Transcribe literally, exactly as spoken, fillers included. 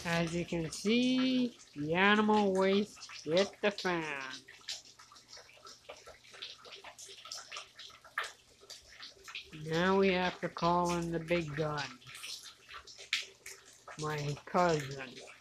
As you can see, the animal waste hit the fan. Now we have to call in the big gun. My cousin.